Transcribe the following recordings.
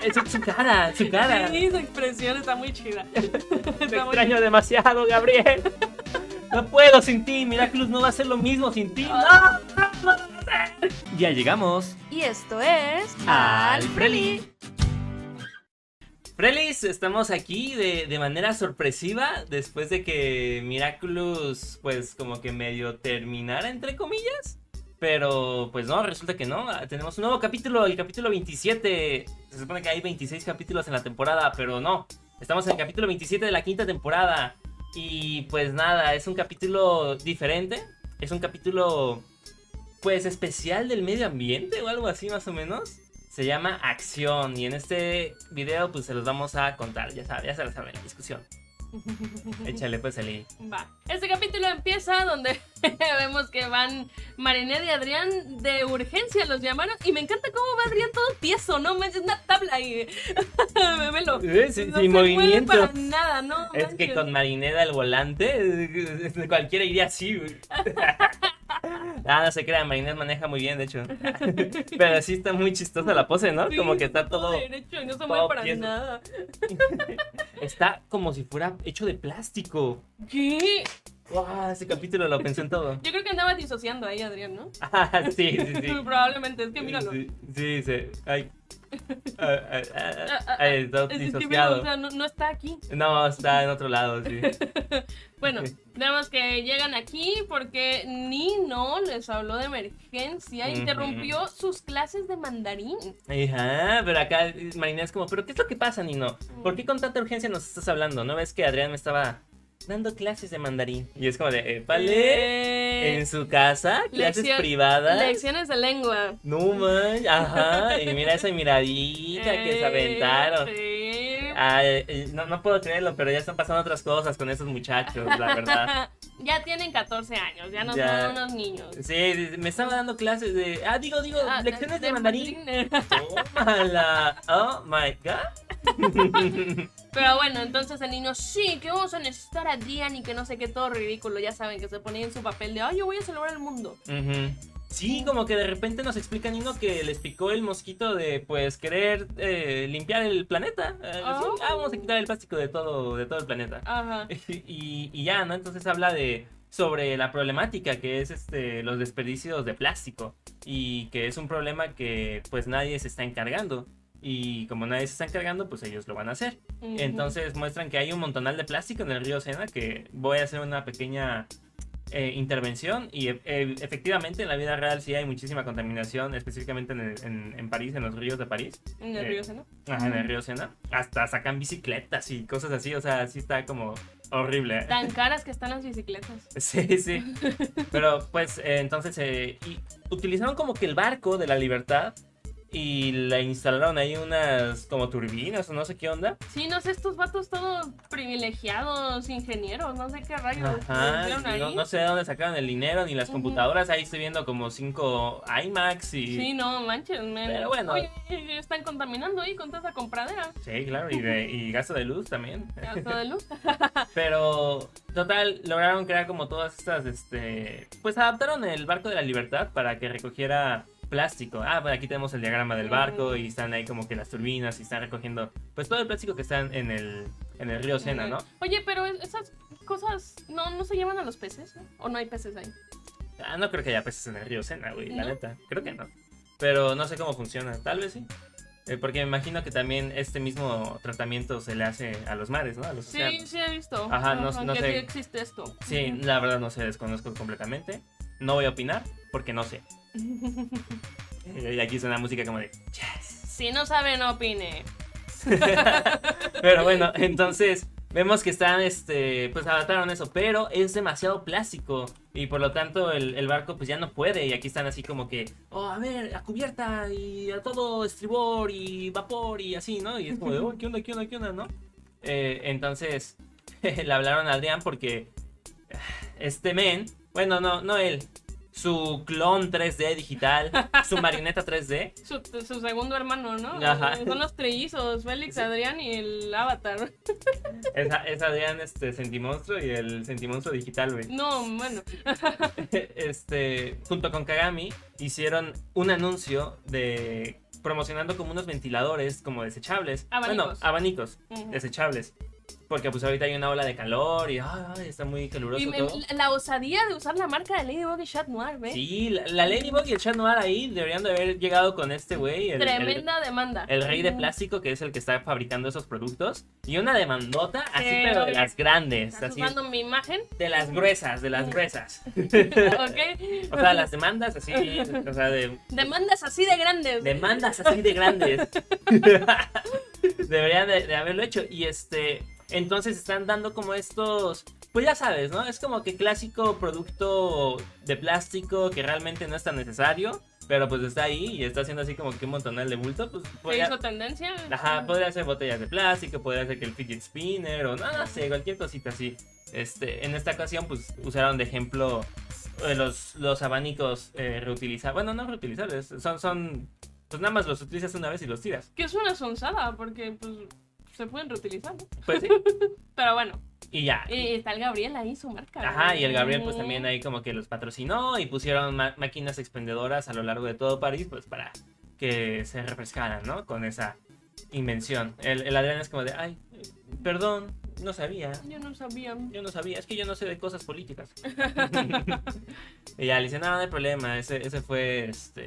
Es su cara, su cara. Sí, su expresión está muy chida. Te extraño demasiado, Gabriel. No puedo sin ti. Miraculous no va a ser lo mismo sin ti. No. Ya llegamos Y esto es... al Freli. Frelis, estamos aquí de manera sorpresiva después de que Miraculous pues como que medio terminara entre comillas. Pero pues no, resulta que no. Tenemos un nuevo capítulo, el capítulo 27. Se supone que hay 26 capítulos en la temporada, pero no. Estamos en el capítulo 27 de la quinta temporada. Y pues nada, es un capítulo diferente. Es un capítulo pues especial del medio ambiente o algo así más o menos. Se llama Acción y en este video pues se los vamos a contar. Ya se la saben, la discusión. Échale pues Eli. Va. Este capítulo empieza donde vemos que van Marinette y Adrián de urgencia, los llamaron. Y me encanta cómo va Adrián todo tieso, ¿no? Es una tabla y... Velo. Sin movimiento. Para nada, ¿no? Es que con Marinette al volante, cualquiera iría así, güey. Ah, no se crean, Marinette maneja muy bien, de hecho. Pero sí está muy chistosa la pose, ¿no? Sí, como que está todo derecho y no se mueve para tieso. nada. Está como si fuera hecho de plástico. ¿Qué? Wow, ese capítulo lo pensé en todo. Yo creo que andaba disociando ahí, Adrián, ¿no? Ah, sí. Probablemente, es que míralo. Sí. Ay. Está Es que mira, disociado. o sea, no está aquí. No, está en otro lado, sí. Bueno, vemos que llegan aquí porque Nino les habló de emergencia, interrumpió sus clases de mandarín. Ajá, pero acá Marinette es como, ¿pero qué es lo que pasa, Nino? ¿Por qué con tanta urgencia nos estás hablando? ¿No ves que Adrián me estaba dando clases de mandarín? Y es como de, ¿vale? ¿En su casa? ¿Clases privadas? Lecciones de lengua. No, man, ajá. Y mira esa miradita que se aventaron. Sí. Ay, no puedo creerlo, pero ya están pasando otras cosas con esos muchachos, la verdad. Ya tienen 14 años, ya no son unos niños. Sí, me estaba dando clases de... lecciones de mandarín. Tómala. Oh, my God. Pero bueno, entonces el niño, sí, que vamos a necesitar a Adrián y que no sé qué, todo ridículo. Ya saben que se ponía en su papel de, ay, yo voy a salvar el mundo. Sí, como que de repente nos explica Nino que les picó el mosquito de, pues, querer limpiar el planeta. Vamos a quitar el plástico de todo el planeta. Ajá. Y ya, ¿no? Entonces habla sobre la problemática que es los desperdicios de plástico. Y que es un problema que, pues, nadie se está encargando. Y como nadie se está encargando, pues ellos lo van a hacer. Entonces muestran que hay un montonal de plástico en el río Sena, que voy a hacer una pequeña... intervención y efectivamente en la vida real sí hay muchísima contaminación, específicamente en París, en los ríos de París. En el río Sena. Ajá, en el río Sena. Hasta sacan bicicletas y cosas así, o sea, sí está como horrible. Tan caras que están las bicicletas. Sí. Pero pues entonces utilizaron como que el barco de la libertad y le instalaron ahí unas como turbinas o no sé qué onda. Sí, no sé, estos vatos todos privilegiados, ingenieros, no sé qué rayos. Ajá, no sé de dónde sacaron el dinero ni las computadoras. Ahí estoy viendo como 5 iMacs y... Sí, no manches, pero bueno. Oye, están contaminando ahí con toda esa compradera. Sí, claro, y gasto de luz también. Gasto de luz. Pero, total, lograron crear como todas estas, pues adaptaron el barco de la libertad para que recogiera plástico. Pues aquí tenemos el diagrama del barco y están ahí como que las turbinas y están recogiendo pues todo el plástico que está en el río Sena, ¿no? Oye, pero esas cosas no se llevan a los peces, ¿no? ¿O no hay peces ahí? No creo que haya peces en el río Sena, güey, la neta. Creo que no. Pero no sé cómo funciona. Tal vez sí. Porque me imagino que también este mismo tratamiento se le hace a los mares, ¿no? A los océanos. Sí he visto. Ajá, no que sé. sí existe esto. Sí, la verdad no sé, desconozco completamente. No voy a opinar porque no sé. Y aquí suena música como de yes. Si no sabe, no opine. Pero bueno, entonces vemos que están, pues adaptaron eso, pero es demasiado plástico y por lo tanto el barco pues ya no puede. Y aquí están así como que, a ver, a cubierta y a todo estribor y vapor y así, ¿no? Y es como de, ¿qué onda, no? Entonces le hablaron a Adrián porque bueno, no él, su clon 3D digital, su marioneta 3D. Su segundo hermano, ¿no? Ajá. Son los trillizos, Félix, Adrián y el Avatar. Es Adrián Sentimonstruo y el Sentimonstruo digital, güey. No, bueno. Junto con Kagami hicieron un anuncio de promocionando como unos ventiladores como desechables. Abanicos. Bueno, abanicos Ujú. desechables. Porque pues ahorita hay una ola de calor y ay, está muy caluroso todo. La osadía de usar la marca de Ladybug y Chat Noir, ¿ves? Sí, la Ladybug y el Chat Noir ahí deberían de haber llegado con este güey. Tremenda demanda. El rey de plástico, que es el que está fabricando esos productos. Y una demandota, así, Sí, pero de obvio. las grandes. ¿Estás Así, usando mi imagen? de las gruesas, de las gruesas. ¿Ok? O sea, las demandas así, o sea, Demandas así de grandes. demandas así de grandes. Deberían de haberlo hecho. Y entonces están dando como estos, pues ya sabes, ¿no? Es como que clásico producto de plástico que realmente no es tan necesario, pero pues está ahí y está haciendo así como que un montonal de bulto. Pues ¿Se hizo tendencia? ajá, podría ser botellas de plástico, podría ser que el fidget spinner o no sé, cualquier cosita así. En esta ocasión pues usaron de ejemplo los abanicos reutilizables. Bueno, no reutilizables, son pues nada más los utilizas una vez y los tiras. Que es una sonzada, porque pues se pueden reutilizar, ¿no? Pues sí. Pero bueno, Y ya. y está el Gabriel ahí, su marca. Ajá, y el Gabriel pues también ahí como que los patrocinó y pusieron máquinas expendedoras a lo largo de todo París pues para que se refrescaran, ¿no? Con esa invención. El Adrián es como de, ay, perdón, no sabía. Yo no sabía. Yo no sabía, es que yo no sé de cosas políticas. Y ya le dice, no hay problema, ese fue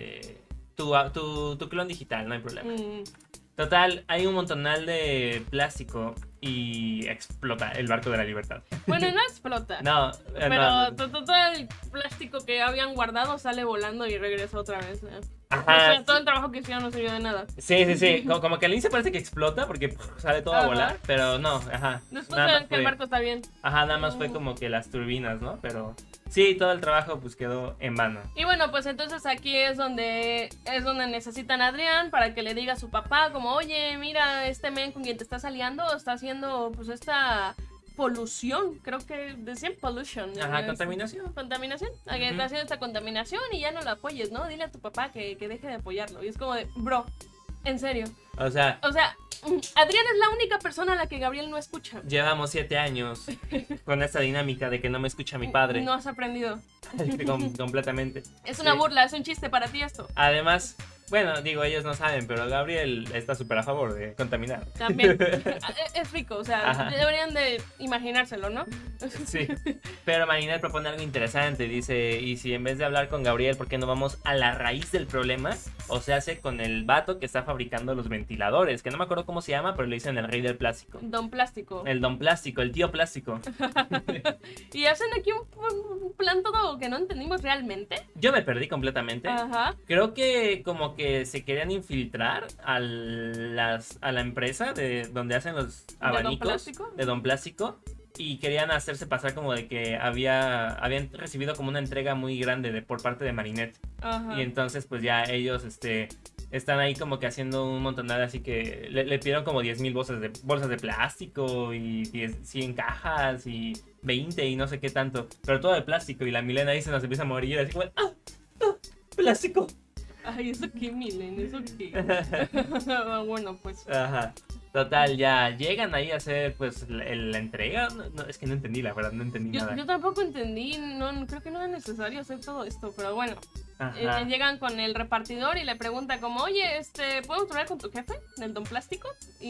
tu clon digital, no hay problema. Total, hay un montonal de plástico y explota el barco de la libertad. Bueno, no explota. No, Pero no. todo el plástico que habían guardado sale volando y regresa otra vez. Ajá, O sea, todo el trabajo que hicieron no sirvió de nada. Sí. Como que al inicio parece que explota porque sale todo a Ajá. volar, pero no, ajá. Después Nada ven más que el fue- barco está bien. Ajá, nada más fue como que las turbinas, ¿no? Pero sí, todo el trabajo pues quedó en vano. Y bueno, pues entonces aquí es donde necesitan a Adrián para que le diga a su papá como, oye, mira, este men con quien te estás aliando está haciendo pues esta polución, creo que decían pollution. Ajá, ¿no? contaminación. Contaminación, a que está haciendo esta contaminación y ya no la apoyes, ¿no? Dile a tu papá que deje de apoyarlo. Y es como de, bro, en serio. O sea, Adrián es la única persona a la que Gabriel no escucha. llevamos 7 años con esta dinámica de que no me escucha mi padre. No has aprendido. Completamente. Es una Sí. burla, es un chiste para ti esto. Además, bueno, digo, ellos no saben, pero Gabriel está súper a favor de contaminar. También. Es rico, o sea, Ajá. deberían de imaginárselo, ¿no? Sí, pero Marinette propone algo interesante, dice, y si en vez de hablar con Gabriel, ¿por qué no vamos a la raíz del problema? O se hace con el vato que está fabricando los ventiladores, que no me acuerdo cómo se llama, pero le dicen el rey del plástico. Don Plástico. El don plástico, el tío plástico. Y hacen aquí un plan todo que no entendimos realmente. Yo me perdí completamente. Ajá. Creo que como que se querían infiltrar a la empresa de donde hacen los Don abanicos Plástico? de Don Plástico y querían hacerse pasar como de que habían recibido como una entrega muy grande por parte de Marinette. Ajá. Y entonces pues ya ellos están ahí como que haciendo un montonal, así que le pidieron como 10,000 bolsas de plástico y 100 cajas y 20 y no sé qué tanto, pero todo de plástico y la Milena ahí se nos empieza a morir así como, plástico. Ay, eso qué, Milen, eso qué. Bueno, pues. Ajá. Total, ya llegan ahí a hacer pues la entrega. No, es que no entendí, la verdad, no entendí nada. Yo tampoco entendí, no, creo que no era necesario hacer todo esto, pero bueno. Ajá. Llegan con el repartidor y le preguntan como, oye, ¿podemos hablar con tu jefe, del Don Plástico?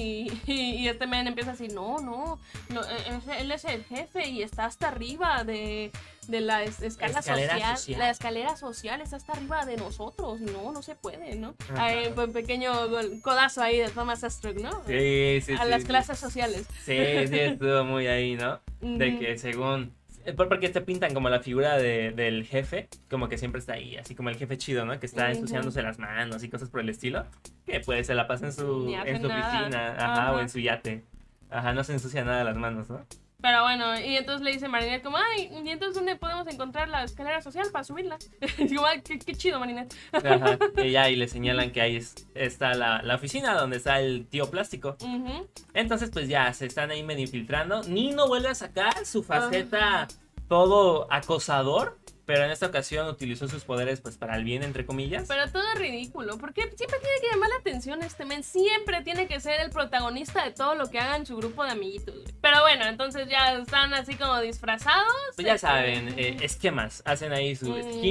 Y este men empieza así, no, él es el jefe y está hasta arriba de la escala Escalera social. La escalera social está hasta arriba de nosotros, no se puede, ¿no? Ajá. Hay un pequeño codazo ahí de Thomas Astruc, ¿no? Sí, A las sí. clases sociales. Sí, estuvo muy ahí, ¿no? De Ujú. que según... Porque te pintan como la figura del jefe, como que siempre está ahí, así como el jefe chido, ¿no? Que está Ujú. ensuciándose las manos y cosas por el estilo. Que pues se la pasa Ni hace en su nada. oficina, ajá, Ajá. o en su yate. Ajá, no se ensucia nada las manos, ¿no? Pero bueno, y entonces le dice Marinette como, ay, ¿y entonces dónde podemos encontrar la escalera social para subirla? Digo, ay, qué chido, Marinette. Ajá, y le señalan que ahí está la oficina donde está el tío plástico. Ujú. Entonces pues ya se están ahí medio infiltrando. Nino vuelve a sacar su faceta todo acosador, pero en esta ocasión utilizó sus poderes pues para el bien, entre comillas. Pero todo es ridículo, porque siempre tiene que llamar la atención este men, siempre tiene que ser el protagonista de todo lo que haga en su grupo de amiguitos. Güey. Pero bueno, entonces ya están así como disfrazados. Pues ya saben, esquemas, hacen ahí su scheme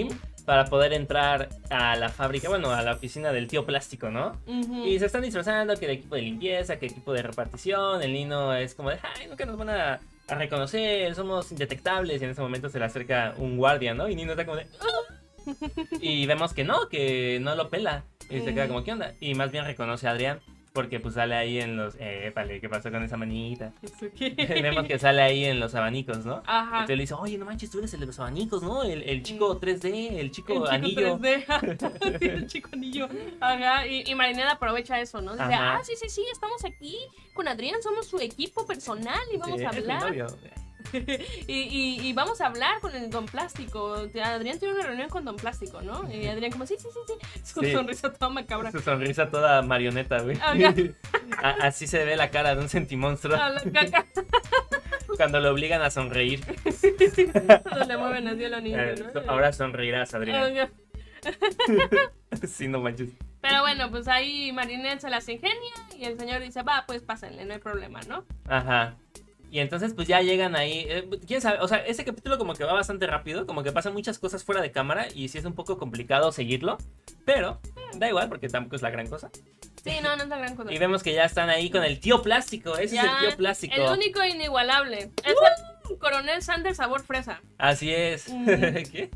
para poder entrar a la fábrica, bueno, a la oficina del tío Plástico, ¿no? Y se están disfrazando que el equipo de limpieza, que el equipo de repartición, el Nino es como de, ay, nunca nos van a reconocer, somos indetectables, y en ese momento se le acerca un guardia, ¿no? Y Nino está como de, ¡ah! Y vemos que no lo pela, y se queda como, ¿qué onda? Y más bien reconoce a Adrián, porque pues sale ahí en los, vale, ¿qué pasó con esa manita? Vemos que sale ahí en los abanicos, ¿no? Ajá. Entonces le dice, oye, no manches, tú eres el de los abanicos, ¿no? El chico 3D, el chico anillo. 3D. Sí, el chico anillo. Ajá. Y Marinette aprovecha eso, ¿no? Dice, Ajá. sí, estamos aquí con Adrián, somos su equipo personal y vamos a Es mi hablar. novio. y vamos a hablar con el Don Plástico. Adrián tiene una reunión con Don Plástico, ¿no? Y Adrián como, sí. Su sonrisa toda macabra. Su sonrisa toda marioneta, güey. Así se ve la cara de un sentimonstruo A la caca. cuando lo obligan a sonreír. Cuando le mueven así a los niños, ¿no? Ahora sonreirás, Adrián. Sí, no manches. Pero bueno, pues ahí Marinette se las ingenia y el señor dice, va, pues pásenle, no hay problema, ¿no? Ajá. Y entonces pues ya llegan ahí, quién sabe, o sea, ese capítulo como que va bastante rápido, como que pasan muchas cosas fuera de cámara y sí es un poco complicado seguirlo, pero da igual porque tampoco es la gran cosa. Sí, no es la gran cosa. Y vemos que ya están ahí con el tío Plástico, ese es el tío Plástico. El único e inigualable. Es el Coronel Sanders sabor fresa. Así es. ¿Qué?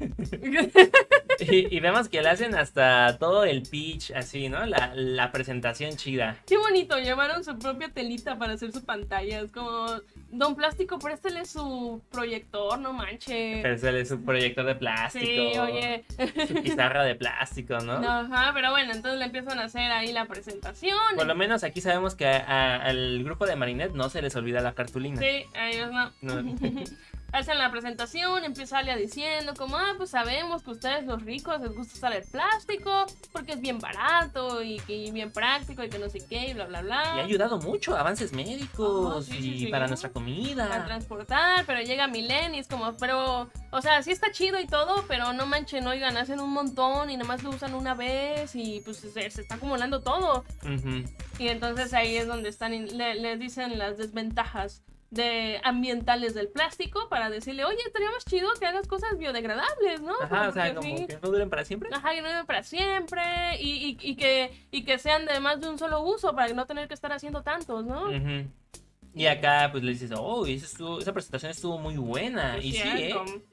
Y vemos que le hacen hasta todo el pitch, así, ¿no? La presentación chida. Qué bonito, llevaron su propia telita para hacer su pantalla. Es como, Don Plástico, préstale su proyector, no manches. Préstale su proyector de plástico. Sí, oye. Su pizarra de plástico, ¿no? Ajá, pero bueno, entonces le empiezan a hacer ahí la presentación. Por lo menos aquí sabemos que al grupo de Marinette no se les olvida la cartulina. Sí, a ellos no. Hacen la presentación, empieza Alia diciendo como, pues sabemos que ustedes los ricos les gusta usar el plástico porque es bien barato y bien práctico y que no sé qué y bla bla bla. Y ha ayudado mucho, avances médicos sí. para nuestra comida. Para transportar, pero llega Milene y es como, pero, o sea, sí está chido y todo, pero no manchen, oigan, hacen un montón y nada más lo usan una vez y pues se está acumulando todo. Y entonces ahí es donde están, les dicen las desventajas ambientales del plástico para decirle, oye, estaría más chido que hagas cosas biodegradables, ¿no? Ajá, o sea, como que no duren para siempre. Ajá, que no duren para siempre y que sean de más de un solo uso para no tener que estar haciendo tantos, ¿no? Y acá pues le dices, esa presentación estuvo muy buena. Y sí,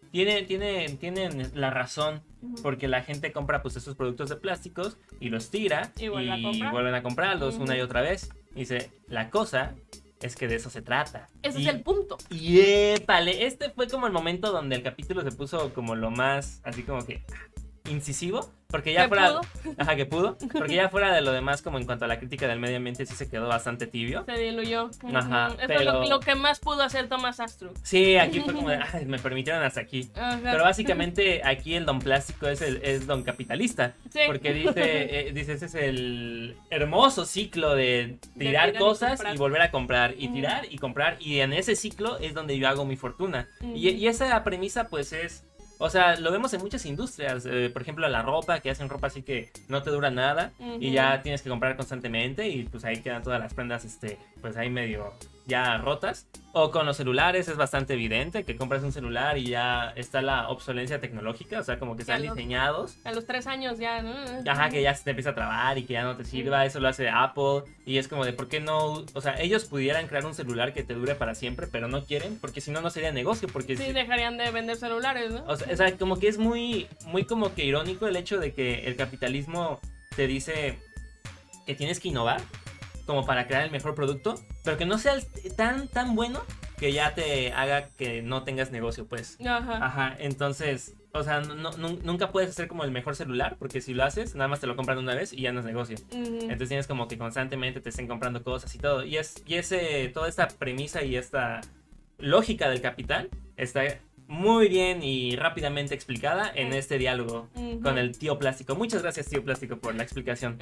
tienen la razón, porque la gente compra pues esos productos de plásticos y los tira y vuelven a comprarlos una y otra vez. Y dice, la cosa es que de eso se trata. Ese es el punto. Y épale, este fue como el momento donde el capítulo se puso como lo más, así como que incisivo, porque ya fuera... Ajá, que pudo. Porque ya fuera de lo demás, como en cuanto a la crítica del medio ambiente, sí se quedó bastante tibio. Se diluyó. Ajá, Eso es lo que más pudo hacer Thomas Astro. Sí, aquí fue como de, me permitieron hasta aquí. Ajá. Pero básicamente aquí el Don Plástico es Don Capitalista. Sí. Porque dice, ese es el hermoso ciclo de tirar cosas y volver a comprar. Y tirar y comprar. Y en ese ciclo es donde yo hago mi fortuna. Y esa premisa pues es... O sea, lo vemos en muchas industrias, por ejemplo la ropa, que hacen ropa así que no te dura nada y ya tienes que comprar constantemente y pues ahí quedan todas las prendas, pues ahí medio ya rotas. O con los celulares es bastante evidente que compras un celular y ya está la obsolencia tecnológica, o sea, como que están diseñados. A los 3 años ya, ¿no? Ajá, que ya se te empieza a trabar y que ya no te sirva, eso lo hace Apple y es como de, ¿por qué no? O sea, ellos pudieran crear un celular que te dure para siempre, pero no quieren, porque si no, no sería negocio, porque... Sí, dejarían de vender celulares, ¿no? O sea, como que es muy como que irónico el hecho de que el capitalismo te dice que tienes que innovar como para crear el mejor producto, pero que no sea tan bueno que ya te haga que no tengas negocio, pues. Ajá, entonces, o sea, nunca puedes hacer como el mejor celular, porque si lo haces, nada más te lo compran una vez y ya no es negocio. Entonces tienes como que constantemente te estén comprando cosas y todo. Y toda esta premisa y esta lógica del capital está muy bien y rápidamente explicada en este diálogo con el tío Plástico. Muchas gracias, tío Plástico, por la explicación.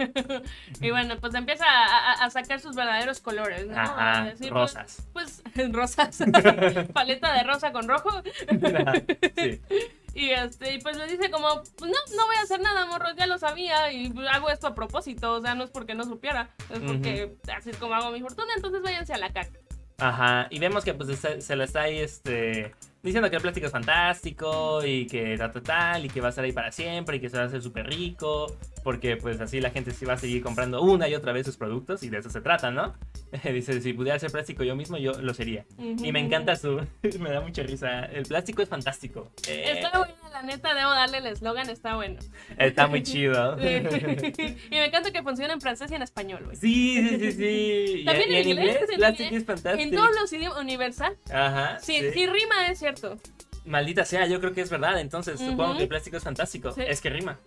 Y bueno, pues empieza a sacar sus verdaderos colores, ¿no? Ajá, sí, rosas. Pues rosas. Paleta de rosa con rojo. Sí. Y pues le dice como, pues no voy a hacer nada, morros, ya lo sabía y hago esto a propósito, o sea, no es porque no supiera, es porque así es como hago mi fortuna, entonces váyanse a la caca. Ajá, y vemos que pues se la está ahí diciendo que el plástico es fantástico y que tal y que va a estar ahí para siempre y que se va a hacer súper rico, porque pues así la gente sí va a seguir comprando una y otra vez sus productos y de eso se trata, ¿no? Dice, si pudiera hacer plástico yo mismo, yo lo sería. Y me encanta me da mucha risa, el plástico es fantástico. Está bueno, la neta, debo darle el eslogan, está bueno. Está muy chido. Y me encanta que funcione en francés y en español, güey. Sí. También y en inglés, plástico inglés, es fantástico. en todos los idiomas, universal. Ajá. Sí, rima, es cierto. Maldita sea, yo creo que es verdad, entonces supongo que el plástico es fantástico. Sí. Es que rima.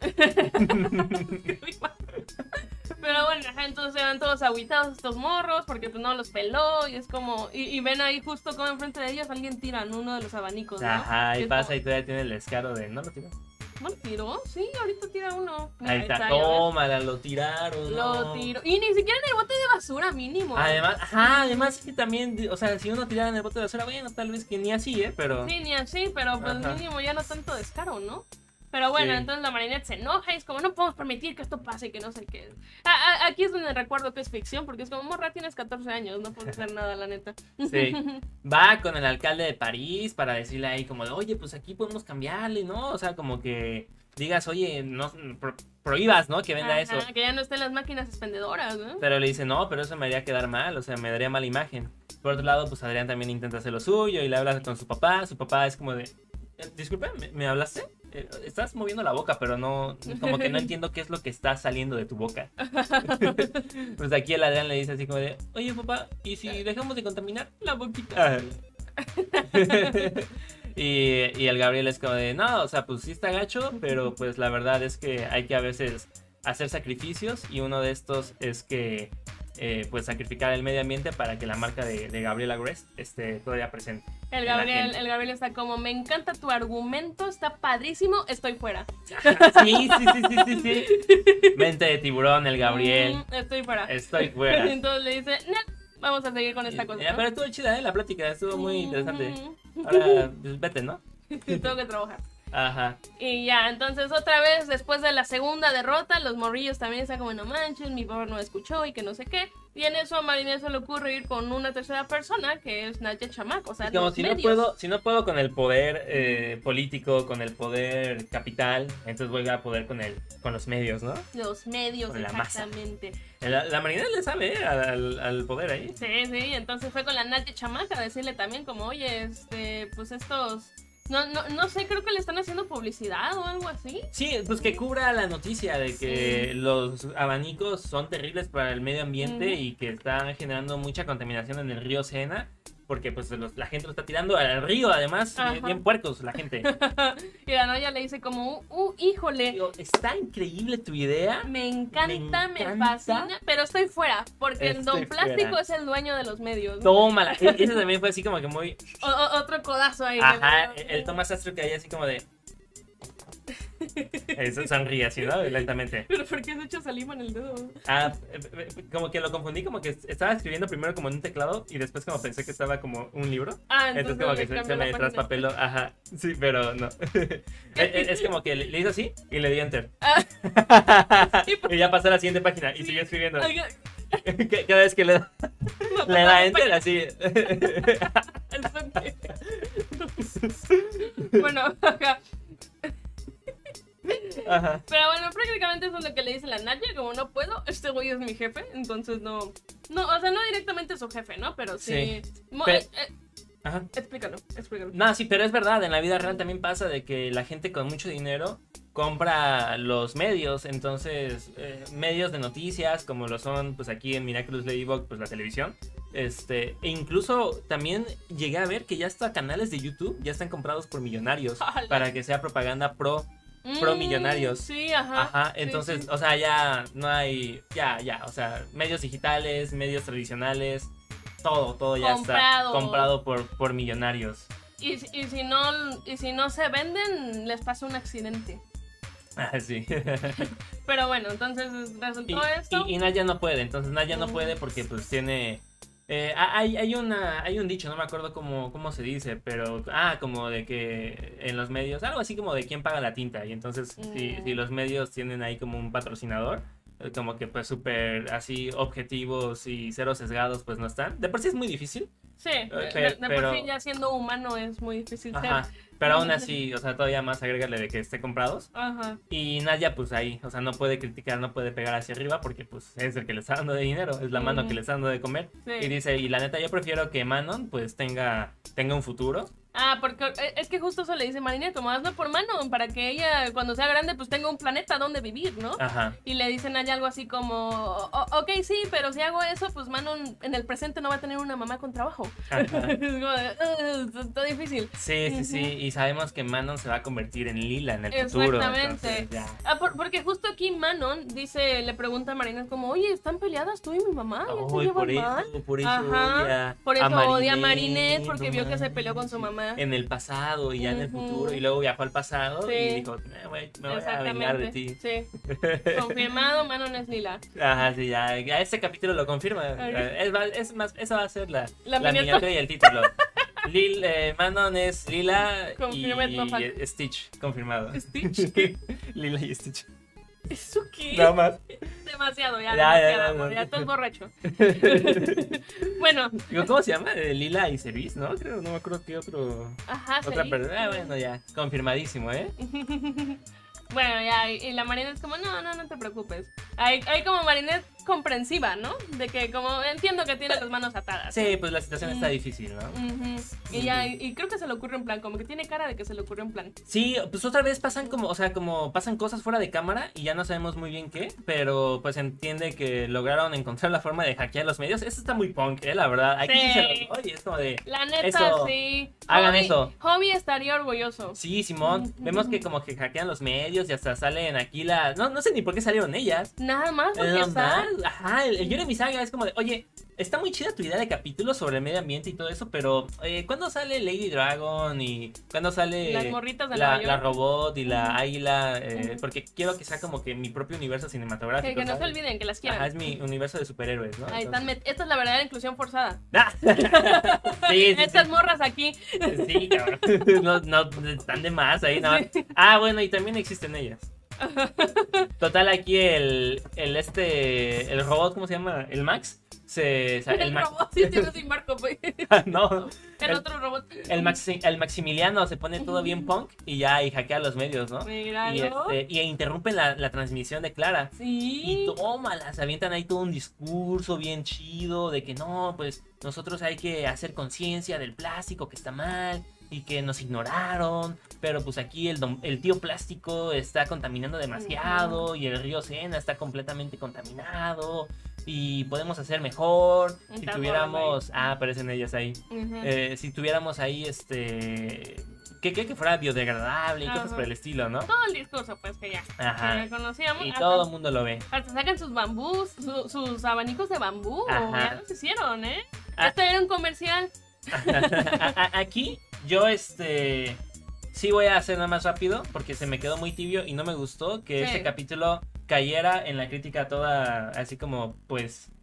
Pero bueno, entonces se van todos agüitados estos morros porque pues no los peló y es como... Y ven ahí justo como enfrente de ellos alguien tira en uno de los abanicos, ¿no? Ajá, y es pasa como, y todavía tiene el descaro de... ¿No lo tiró? ¿no lo tiró? Sí, ahorita tira uno. Ahí está, ya ves. tómala, lo tiraron. Lo no. tiró. Y ni siquiera en el bote de basura mínimo. Además que también, o sea, si uno tirara en el bote de basura, bueno, tal vez que ni así, pero... Sí, ni así, pero pues Ajá. mínimo ya no tanto descaro, ¿no? Pero bueno, Sí. entonces la Marinette se enoja y es como, no podemos permitir que esto pase y que no sé qué. Aquí es donde recuerdo que es ficción, porque es como, morra, tienes 14 años, no puedes hacer nada, la neta. Sí. Va con el alcalde de París para decirle ahí como de, oye, pues aquí podemos cambiarle, ¿no? O sea, como que digas, oye, no prohíbas, ¿no? Que venda eso. Que ya no estén las máquinas expendedoras, ¿no? Pero le dice, no, pero eso me haría quedar mal, o sea, me daría mala imagen. Por otro lado, pues Adrián también intenta hacer lo suyo y le habla con su papá es como de, disculpe, ¿me hablaste? Estás moviendo la boca, pero no, como que no entiendo qué es lo que está saliendo de tu boca. Pues aquí el Adrián le dice así como de, oye papá, ¿y si dejamos de contaminar la boquita? Y el Gabriel es como de, no, o sea, pues sí está gacho, pero pues la verdad es que hay que a veces hacer sacrificios y uno de estos es que pues sacrificar el medio ambiente para que la marca de Gabriela Grest esté todavía presente. El Gabriel está como, me encanta tu argumento, está padrísimo, estoy fuera. Sí. Mente de tiburón, el Gabriel. Estoy fuera. Estoy fuera. Entonces le dice, no, vamos a seguir con esta cosa. ¿no? Pero estuvo chida, la plática, estuvo muy interesante. Ahora, pues vete, ¿no? Tengo que trabajar. Ajá. Y ya, entonces otra vez, después de la segunda derrota, los morrillos también están como, no manches, mi papá no me escuchó y que no sé qué. Y en eso a Marinette se le ocurre ir con una tercera persona, que es Nadia Chamac, o sea, Como los si medios. no puedo con el poder político, con el poder capital, entonces voy a poder con los medios, ¿no? Los medios, Con la masa. exactamente. La Marinette le sabe al poder ahí. Sí, entonces fue con la Nadia Chamac a decirle también como, oye, pues estos... No sé, creo que le están haciendo publicidad o algo así. Sí, pues que cubra la noticia de que los abanicos son terribles para el medio ambiente y que están generando mucha contaminación en el río Sena. Porque pues la gente lo está tirando al río, además, bien puercos la gente. Y la Naya le dice como, híjole. Digo, está increíble tu idea. Me encanta, me fascina, pero estoy fuera, porque el Don Plástico fuera. es el dueño de los medios. ¿no? Tómala. Ese también fue así como que muy... Otro codazo ahí. Ajá, el Tomás Astro que hay así como de... Eso sonríe así, ¿no? Lentamente. Pero ¿por qué has hecho saliva en el dedo? Como que lo confundí, como que estaba escribiendo primero como en un teclado y después como pensé que estaba como un libro. Entonces como que le se cambió me la página. traspapeló. Ajá, sí, pero no. Es como que le hizo así y le di enter. Y ya pasó a la siguiente página y siguió escribiendo. Cada vez que le da enter, así. Bueno, ajá. Ajá. Pero bueno, prácticamente eso es lo que le dice la Nadia, como no puedo, este güey es mi jefe, entonces no, o sea, no directamente su jefe, ¿no? Pero sí. Ajá. Explícalo. No, sí, pero es verdad, en la vida real también pasa de que la gente con mucho dinero compra los medios, entonces medios de noticias como lo son pues aquí en Miraculous Ladybug, pues la televisión, e incluso también llegué a ver que ya hasta canales de YouTube ya están comprados por millonarios para que sea propaganda pro millonarios. Sí, ajá. Entonces, sí. o sea, ya no hay, o sea, medios digitales, medios tradicionales, todo ya está comprado por millonarios. Y si no se venden, les pasa un accidente. Sí. Pero bueno, entonces resultó esto. Y Nadia no puede, entonces Nadia no puede porque pues tiene... hay un dicho, no me acuerdo cómo se dice, pero como de que en los medios, algo así como de quién paga la tinta, y entonces si los medios tienen ahí como un patrocinador, como que pues súper así objetivos y cero sesgados pues no están. De por sí es muy difícil Sí, de por sí ya siendo humano es muy difícil ser. Ajá, pero aún así, o sea, todavía más agrégale de que esté comprados. Ajá. Y Nadia, pues ahí, o sea, no puede criticar, no puede pegar hacia arriba porque pues es el que le está dando de dinero, es la mano que le está dando de comer. Sí. Y dice, y la neta, yo prefiero que Manon pues tenga un futuro. Ah, porque es que justo eso le dice Marinette, como hazlo por Manon, para que ella cuando sea grande pues tenga un planeta donde vivir, ¿no? Ajá. Y le dicen allá algo así como, ok, sí, pero si hago eso, pues Manon en el presente no va a tener una mamá con trabajo. Ajá. Es como de, está difícil. Sí, y sabemos que Manon se va a convertir en Lila en el futuro. Exactamente. Entonces, ya. Porque justo aquí Manon le pregunta a Marinette como, oye, ¿están peleadas tú y mi mamá? ¿Ya se Ay, llevan mal? por eso Ajá. odia Por eso a odia a Marinette, porque no vio que se manches. peleó con su mamá. En el pasado y ya en el futuro, y luego viajó al pasado Sí. y dijo, me voy a vengar de ti. Sí. Confirmado, Manon es Lila. Ajá, sí, ya este capítulo lo confirma. Es más, esa va a ser la miniatura. miniatura y el título. Manon es Lila Confirmed, no falta. y Stitch, confirmado. ¿Stitch? Lila y Stitch. ¿Eso qué? Nada más. Demasiado, ya Ya. estás borracho. Bueno. Digo, ¿cómo se llama? Lila y Cerise, ¿no? Creo, no me acuerdo qué Ajá, otra sí. persona. Bueno, ya, confirmadísimo, ¿eh? Bueno, ya, y la Marinette es como, no te preocupes. Hay como Marinette comprensiva, ¿no? De que como, entiendo que tiene las manos atadas. Sí, pues la situación está difícil, ¿no? Y creo que se le ocurre un plan, como que tiene cara de que se le ocurre un plan. Sí, pues otra vez pasan como pasan cosas fuera de cámara y ya no sabemos muy bien qué, pero pues entiende que lograron encontrar la forma de hackear los medios. Eso está muy punk, la verdad. Aquí sí se lo... Oye, es como de... La neta, eso, sí. hagan eso. Hobby estaría orgulloso. Sí, Simón, vemos que como que hackean los medios y hasta salen aquí las... No sé ni por qué salieron ellas. Nada más porque está... Ajá, el Jeremy Saga es como de, oye, está muy chida tu idea de capítulo sobre el medio ambiente y todo eso, pero ¿cuándo sale Lady Dragon y cuándo sale las morritas de Nueva York? La robot y la águila? Porque quiero que sea como que mi propio universo cinematográfico. Que no se olviden, que las quieran. Ajá, es mi universo de superhéroes, ¿no? Ahí están, esta es la verdadera inclusión forzada. Sí, Estas morras aquí. Sí, cabrón. No, están de más ahí, nada más. Bueno, y también existen ellas. Total, aquí el robot, ¿cómo se llama? El Max. El robot, sí, tiene sin Marco, pues. No. El otro robot. El Maximiliano se pone todo bien punk y ya y hackea los medios, ¿no? Míralo. Y interrumpen la transmisión de Clara. Sí. Y tómalas, avientan ahí todo un discurso bien chido de que no, pues nosotros hay que hacer conciencia del plástico que está mal y que nos ignoraron, pero pues aquí el tío plástico está contaminando demasiado y el río Sena está completamente contaminado y podemos hacer mejor si tuviéramos... aparecen ellas ahí. Si tuviéramos ahí que fuera biodegradable y cosas por el estilo, ¿no? Todo el discurso, pues, que ya conocíamos. Y todo el mundo lo ve. Hasta sacan sus bambús, sus abanicos de bambú. Ya los hicieron, ¿eh? Este era un comercial. Aquí yo sí voy a hacer nada más rápido porque se me quedó muy tibio y no me gustó que este capítulo cayera en la crítica toda así como pues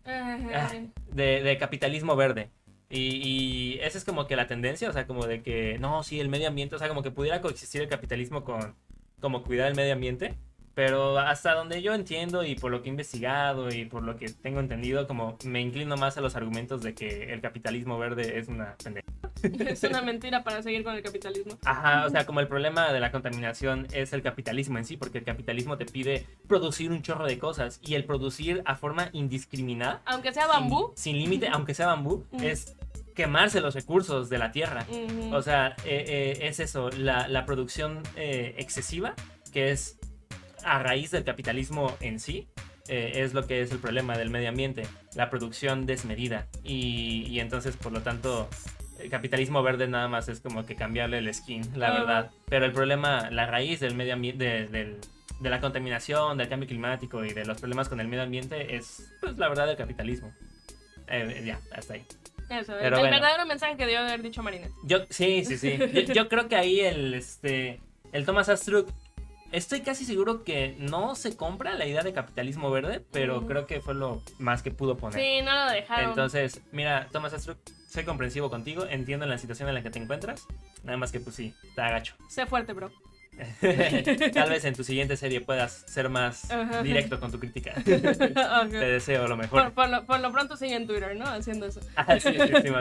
de capitalismo verde. Y esa es como que la tendencia, o sea, como de que no, sí, el medio ambiente, o sea, como que pudiera coexistir el capitalismo con como cuidar el medio ambiente. Pero hasta donde yo entiendo y por lo que he investigado y por lo que tengo entendido, como me inclino más a los argumentos de que el capitalismo verde es una pendeja. Es una mentira para seguir con el capitalismo. Ajá, o sea, como el problema de la contaminación es el capitalismo en sí, porque el capitalismo te pide producir un chorro de cosas y el producir a forma indiscriminada. Aunque sea bambú. Sin límite, aunque sea bambú, es quemarse los recursos de la tierra. O sea, es eso, la producción excesiva, que es a raíz del capitalismo en sí, es lo que es el problema del medio ambiente, la producción desmedida y entonces por lo tanto el capitalismo verde nada más es como que cambiarle el skin, la verdad, pero el problema, la raíz del medio ambiente, de la contaminación, del cambio climático y de los problemas con el medio ambiente es pues la verdad del capitalismo. Ya, hasta ahí. Eso, el verdadero mensaje que debió haber dicho Marinette. Sí. Yo creo que ahí el Thomas Astruc, estoy casi seguro que no se compra la idea de capitalismo verde, pero creo que fue lo más que pudo poner. Sí, no lo dejaron. Entonces, mira, Thomas Astruc, soy comprensivo contigo, entiendo la situación en la que te encuentras, nada más que pues sí, está gacho. Sé fuerte, bro. Tal vez en tu siguiente serie puedas ser más Ajá. directo con tu crítica. Ajá. Te deseo lo mejor. Por lo pronto sigue en Twitter, ¿no? Haciendo eso. Ah, sí, Simón.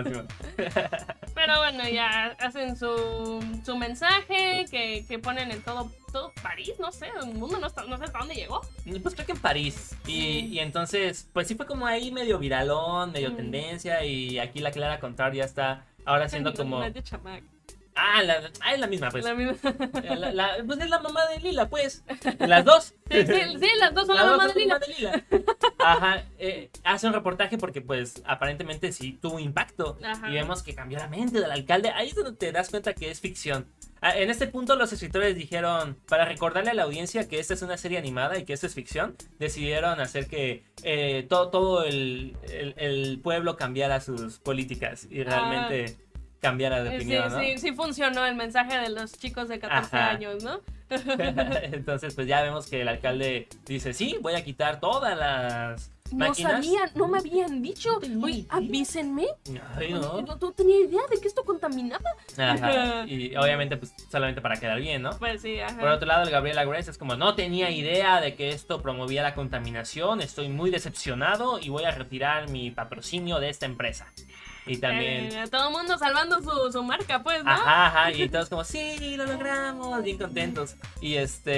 Pero bueno, ya hacen su mensaje que ponen en todo París, no sé, el mundo no sé hasta dónde llegó. Pues creo que en París. Y entonces, pues sí fue como ahí medio viralón, medio tendencia. Y aquí la Clara Contar ya está ahora siendo como... La de chamac. Es la misma, pues. La misma. Pues es la mamá de Lila, pues. Las dos. Sí, las dos son Las la dos mamá de son Lila. Ajá, hace un reportaje porque pues aparentemente sí tuvo impacto. Ajá. Y vemos que cambió la mente del alcalde. Ahí es donde te das cuenta que es ficción. En este punto los escritores dijeron, para recordarle a la audiencia que esta es una serie animada y que esto es ficción, decidieron hacer que todo el pueblo cambiara sus políticas y realmente cambiara de opinión, ¿no? Sí funcionó el mensaje de los chicos de 14 Ajá. años, ¿no? Entonces pues ya vemos que el alcalde dice, sí, voy a quitar todas las máquinas. No me habían dicho. tenía Oye, idea. avísenme. Ay, no. No tenía idea de que esto contaminaba. Ajá. Y obviamente pues solamente para quedar bien, ¿no? Pues sí, ajá. Por otro lado, el Gabriel Agres es como, no tenía idea de que esto promovía la contaminación, estoy muy decepcionado y voy a retirar mi patrocinio de esta empresa. Y también... todo el mundo salvando su marca, pues, ¿no? Ajá, y todos como, sí, lo logramos, bien contentos. Y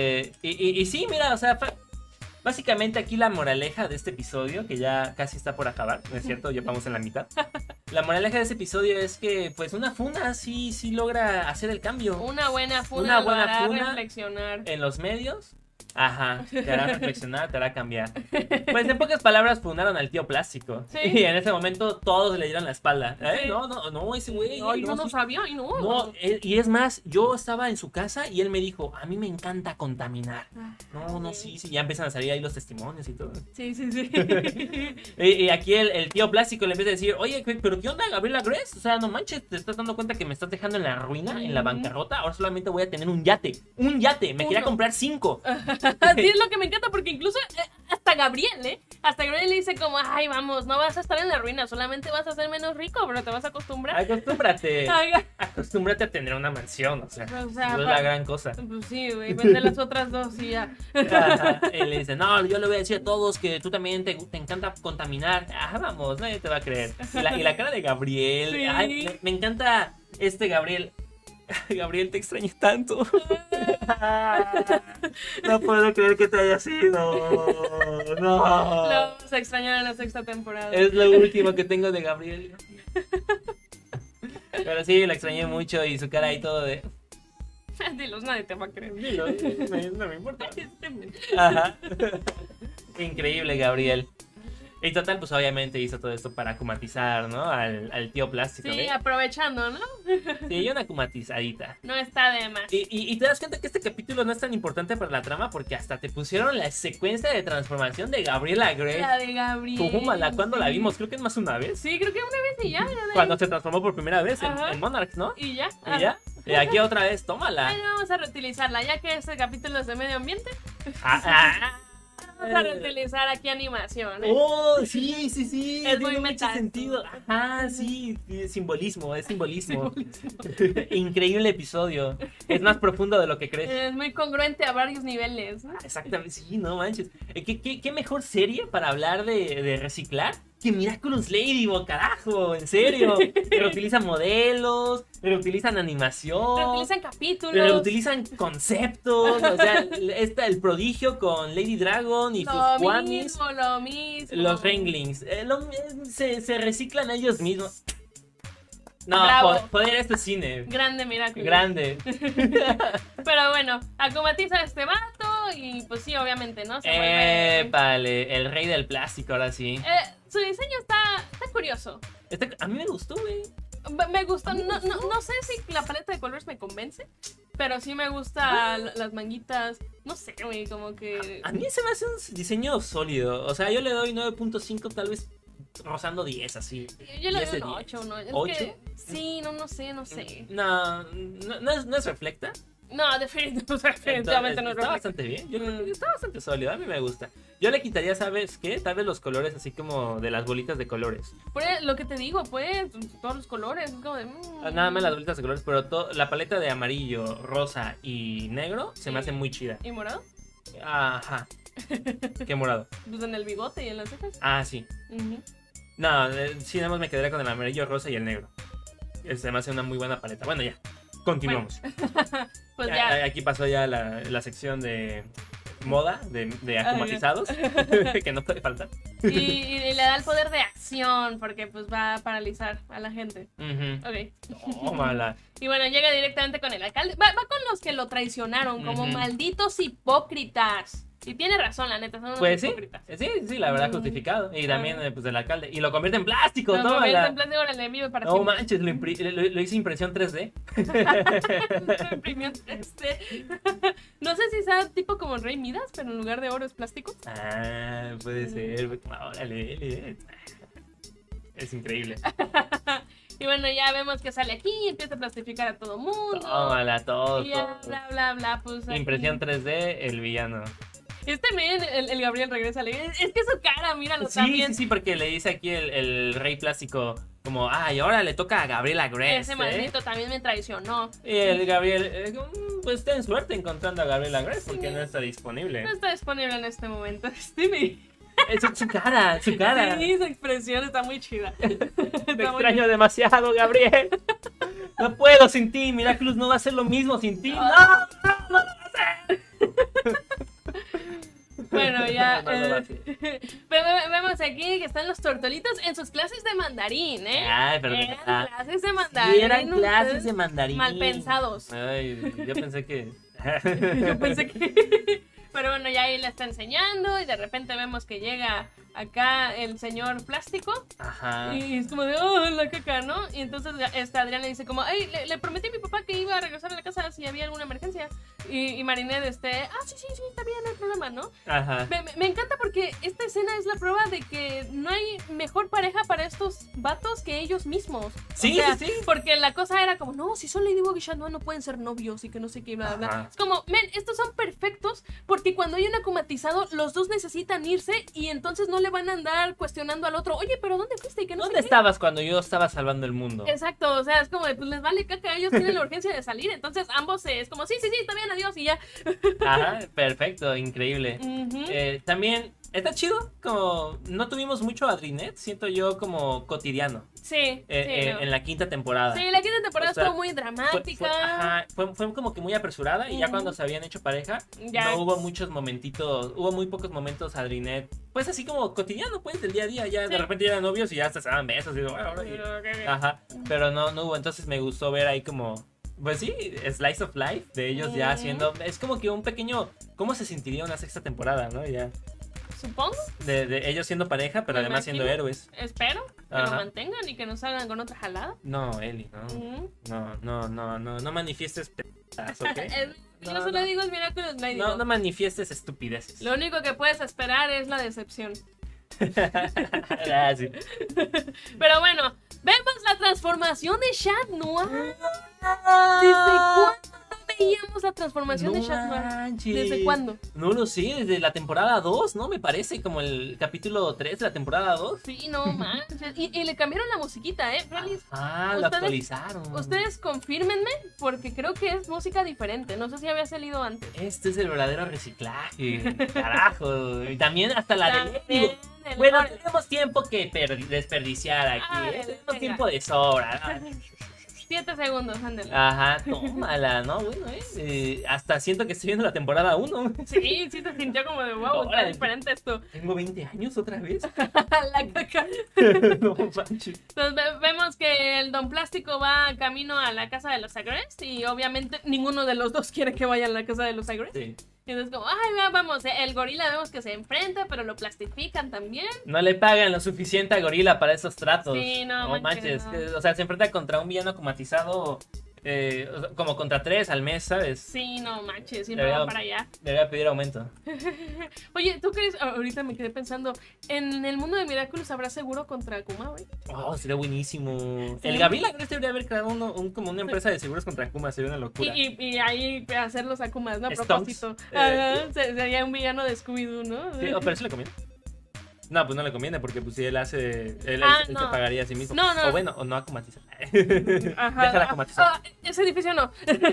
y sí, mira, o sea, básicamente aquí la moraleja de este episodio, que ya casi está por acabar, ¿no es cierto? Ya vamos en la mitad. La moraleja de este episodio es que, pues, una funa sí logra hacer el cambio. Una buena funa lo hará reflexionar. En los medios. Ajá, te hará reflexionar, te hará cambiar. Pues en pocas palabras funaron al tío plástico. Sí. Y en ese momento todos le dieron la espalda. Sí. No, ese güey. Ay, yo no, no sí. sabía, y no. No, y es más, yo estaba en su casa y él me dijo, a mí me encanta contaminar. No, sí, ya empiezan a salir ahí los testimonios y todo. Sí. Y aquí el tío plástico le empieza a decir, oye, pero ¿qué onda, Gabriel Agres? O sea, no manches, ¿te estás dando cuenta que me estás dejando en la ruina, en la bancarrota? Ahora solamente voy a tener un yate, me quería comprar 5. Así es lo que me encanta, porque incluso hasta Gabriel le dice como, ay, vamos, no vas a estar en la ruina, solamente vas a ser menos rico, pero te vas a acostumbrar. Acostúmbrate a tener una mansión, o sea no es la gran cosa. Pues sí, güey, vende las otras dos y ya. Y le dice, no, yo le voy a decir a todos que tú también te encanta contaminar. Vamos, nadie te va a creer. Y la cara de Gabriel, Sí. ay, me encanta Gabriel. Gabriel, te extrañé tanto. No puedo creer que te haya sido. No. Lo vamos a extrañar en la 6ª temporada. Es lo último que tengo de Gabriel. Pero sí, la extrañé mucho y su cara ahí todo de... Dilos, nadie te va a creer. Dilo, no me importa. Ajá. Increíble, Gabriel. Y total, pues obviamente hizo todo esto para akumatizar, ¿no? Al tío plástico. Sí, aprovechando, ¿no? Sí, una akumatizadita. No está de más. Y te das cuenta que este capítulo no es tan importante para la trama porque hasta te pusieron la secuencia de transformación de Gabriel Agres. La de Gabriel. Tómala, ¿cuándo la vimos? Creo que es más una vez. Sí, creo que una vez y ya. Cuando se transformó por primera vez Ajá. en Monarchs, ¿no? Y ya. Y ya. Y aquí otra vez, tómala. Bueno, vamos a reutilizarla, ya que este capítulo es de medio ambiente. Ah. Vamos a reutilizar aquí animación. Oh, sí. Es tiene muy mucho metal. sentido. Ajá, sí, simbolismo. Increíble episodio. Es más profundo de lo que crees. Es muy congruente a varios niveles, ¿no? Exactamente, sí, no manches. ¿Qué mejor serie para hablar de reciclar que Miraculous Ladybug, carajo? En serio. Reutilizan modelos, reutilizan animación, Reutilizan capítulos. reutilizan conceptos. O sea, el prodigio con Lady Dragon y sus Kwamis. Lo mismo. Los Renglings. Se reciclan ellos mismos. No, Bravo. poder esto es cine. Grande Miraculous. Grande. Pero bueno, acumatiza a este vato y pues sí, obviamente, ¿no? Se vuelve... Épale, el rey del plástico, ahora sí. Su diseño está curioso. A mí me gustó, güey. Me gustó, no sé si la paleta de colores me convence, pero sí me gusta las manguitas. No sé, güey, como que... A mí se me hace un diseño sólido. O sea, yo le doy 9.5, tal vez rozando 10, así. Yo le 10 doy de un 10. 8, ¿no? Es ¿8? que, sí, no sé. No es reflecta. No, definitivamente no es Está reflejo. bastante bien. Yo creo que está bastante sólido. A mí me gusta. Yo le quitaría, ¿sabes qué? Tal vez los colores así como de las bolitas de colores. Pues, lo que te digo, pues, todos los colores. Es como de. Nada más las bolitas de colores, pero la paleta de amarillo, rosa y negro se me Sí. hace muy chida. ¿Y morado? Ajá. ¿Qué morado? Pues en el bigote y en las cejas. Ah, sí. Ujú. No, sí, nada más me quedaría con el amarillo, rosa y el negro. Se me hace una muy buena paleta. Bueno, ya. Continuamos. Pues ya. Aquí pasó ya la sección de moda, de aclimatizados, que no puede faltar. Y le da el poder de acción, porque pues va a paralizar a la gente. Ujú. Ok. Tómala. Y bueno, llega directamente con el alcalde. Va con los que lo traicionaron, como Ujú. malditos hipócritas. Y tiene razón, la neta, son unos Pues sí, hipócritas. sí, la verdad, Mm. justificado. Y también, Ah. pues, el alcalde. Y lo convierte en plástico, Lo convierte tómala. en plan de órale, vive para No siempre. manches, lo hice impresión 3D. Lo imprimió en 3D. No sé si sea tipo como el Rey Midas, pero en lugar de oro es plástico. Ah, puede ser. Órale. Es increíble. Y bueno, ya vemos que sale aquí y empieza a plastificar a todo mundo. Tómala, todo. Y ya, bla, bla, pues aquí. Impresión 3D, el villano. Este men, el Gabriel regresa alegre. Es que su cara, míralo Sí, también. sí, porque le dice aquí el rey plástico como, y ahora le toca a Gabriela Gress. Ese maldito también me traicionó. Y el Gabriel, pues ten suerte encontrando a Gabriela Gress porque no está disponible. No está disponible en este momento. Stevie. Es su cara, su cara. Sí, su expresión está muy chida. Te Está muy extraño demasiado, Gabriel. No puedo sin ti. Miraculous no va a ser lo mismo sin ti. No va a ser. Bueno, ya. No lo va a hacer. Vemos aquí que están los tortolitos en sus clases de mandarín, ¿eh? Ay, pero Eran clases de mandarín. sí, eran clases ustedes de mandarín. Mal pensados. Ay, yo pensé que. Yo pensé que. Pero bueno, ya ahí le está enseñando y de repente vemos que llega acá el señor plástico Ajá. y es como de, oh, la caca, ¿no? Y entonces Adrián le dice como, hey, le prometí a mi papá que iba a regresar a la casa si había alguna emergencia. Y Marinette, sí, está bien, no hay problema, ¿no? Ajá. Me encanta porque esta escena es la prueba de que no hay mejor pareja para estos vatos que ellos mismos. Sí, O sea, sí. porque la cosa era como, no, si son Ladybug y Chat Noir no pueden ser novios y que no sé qué, bla, bla, Ajá. bla. Es como, men, estos son perfectos porque cuando hay un acumatizado, los dos necesitan irse y entonces no le van a andar cuestionando al otro, oye, pero ¿dónde fuiste? Y que no ¿Dónde sé qué. estabas cuando yo estaba salvando el mundo? Exacto, o sea, es como, de, pues les vale caca, ellos tienen la urgencia de salir, entonces ambos es como, sí, está bien, adiós y ya. Ajá, perfecto, increíble. Ujú. También está chido, como no tuvimos mucho Adrinet, siento yo como cotidiano Sí, no. en la quinta temporada. Sí, la quinta temporada O sea, estuvo muy dramática. Fue como que muy apresurada y ya Ujú. cuando se habían hecho pareja, Ya. no hubo muchos momentitos, hubo muy pocos momentos Adrinet, pues así como cotidiano, pues del día a día, ya de Sí. repente ya eran novios y ya hasta se daban besos y, bueno, ahora y- ajá, pero no hubo, entonces me gustó ver ahí como, pues sí, slice of life de ellos ya Ujú. haciendo, es como que un pequeño, ¿cómo se sentiría una sexta temporada, no? Ya, Supongo, de ellos siendo pareja, pero Me además siendo imagino. héroes. espero que lo Ajá. mantengan y que no salgan con otra jalada. No, Eli, no. Ujú. No manifiestes p***as, ¿ok? Yo No, solo no. digo es Miraculous Lady. No manifiestes estupideces. Lo único que puedes esperar es la decepción. Ah, sí. Pero bueno, vemos la transformación de Chat Noir. ¿Desde cuándo no veíamos la transformación de Chat Noir? manches. ¿Desde cuándo? No lo sé, desde la temporada 2, ¿no? Me parece como el capítulo 3 de la temporada 2. Sí, no manches. Y le cambiaron la musiquita, ¿eh? Feliz. Ah, lo ¿Ustedes- actualizaron. Ustedes confírmenme porque creo que es música diferente. No sé si había salido antes. Este es el verdadero reciclaje. Carajo. Y también hasta la de También Lady. el- Bueno, Órale. tenemos tiempo que desperdiciar aquí. Órale, Tenemos venga. tiempo de sobra. 7 segundos, ándale. Ajá, tómala, ¿no? Bueno, hasta siento que estoy viendo la temporada 1. Sí, se sintió como de wow, está Órale. diferente esto. Tengo 20 años otra vez. La caca. No manches. Entonces vemos que el Don Plástico va camino a la casa de los Agrest y obviamente ninguno de los dos quiere que vaya a la casa de los Agrest. Sí. Y entonces como, ay, vamos, el gorila vemos que se enfrenta, pero lo plastifican también. No le pagan lo suficiente a Gorila para esos tratos. Sí, no manches, manches. no. O sea, se enfrenta contra un villano comatizado como contra 3 al mes, ¿sabes? Sí, no manches, siempre va para allá. Debería pedir aumento. Oye, ¿tú crees? Ahorita me quedé pensando, ¿en el mundo de Miraculous habrá seguro contra Akuma, güey? Oh, sería buenísimo. Sí. El Gabriel Agres debería haber creado como una empresa de seguros contra Akuma, sería una locura. Y ahí hacer los Akumas, ¿no? A Stonks. propósito. Sería un villano de Scooby-Doo, ¿no? Sí, pero eso le conviene. No, pues no le conviene porque pues si él hace, él se no. pagaría a sí mismo. No, no. O bueno, o no acumatiza. Ajá. Déjala acumatizar. Ese edificio no.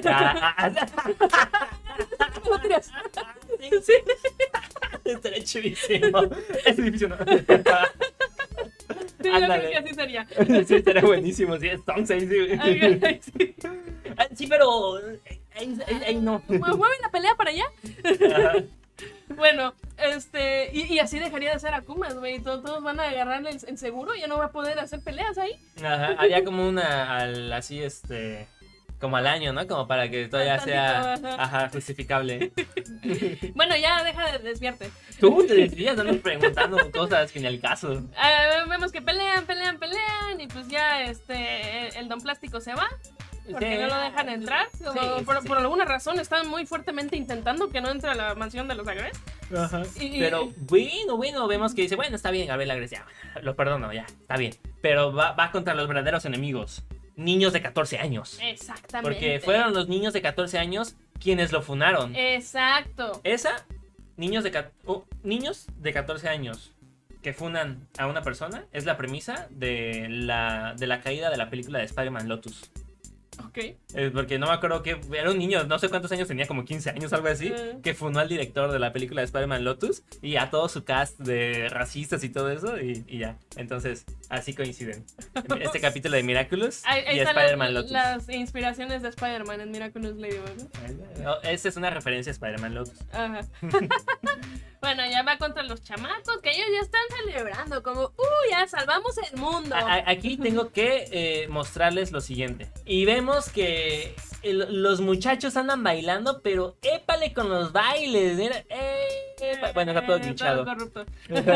No Lo tiras. Sí. Estaría chidísimo. Ese edificio no. Sí, yo Ándale. creo que así sería. Sí, estaría buenísimo. Sí, Stonks ahí, sí. Ay, sí. Sí, pero ahí no. Mueven la pelea para allá. Ajá. Bueno, y así dejaría de ser Akumas, güey. Todos van a agarrarle el seguro y ya no va a poder hacer peleas ahí. Ajá, haría como así, como al año, ¿no? Como para que todavía sea, Ajá. justificable. Bueno, ya deja de desviarte. Tú te desvías, andas preguntando cosas que ni al caso. Vemos que pelean y pues ya el Don Plástico se va. Porque Sí. no lo dejan entrar. Sí, Por alguna razón están muy fuertemente intentando que no entre a la mansión de los Agres. Ajá. Y- Pero bueno, vemos que dice, bueno, está bien, Gabriel Agres, ya, lo perdono, ya, está bien. Pero va contra los verdaderos enemigos, niños de 14 años. Exactamente. Porque fueron los niños de 14 años quienes lo funaron. Exacto. Niños de 14 años que funan a una persona, es la premisa de la caída de la película de Spider-Man Lotus. Ok. Porque no me acuerdo que era un niño, no sé cuántos años tenía, como 15 años, algo así, que funó al director de la película de Spider-Man Lotus y a todo su cast de racistas y todo eso, y ya. Entonces, así coinciden. Este capítulo de Miraculous Ahí y están Spider-Man Lotus. las inspiraciones de Spider-Man en Miraculous Ladybug, ¿no? Esa es una referencia a Spider-Man Lotus. Ajá. Bueno, ya va contra los chamacos, que ellos ya están celebrando, como, ya salvamos el mundo. Aquí tengo que mostrarles lo siguiente. Y vemos que los muchachos andan bailando, pero épale con los bailes. Mira, bueno, está todo glitchado. Todo corrupto.